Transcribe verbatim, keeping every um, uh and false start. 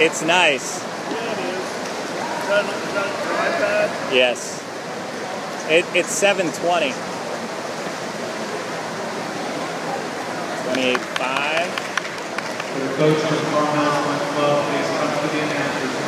It's nice. Yeah, it is. Is that, is that your iPad? Yes. It, it's seven twenty. twenty-eight five. For the coach of the Farmhouse Club, please come to the announcers.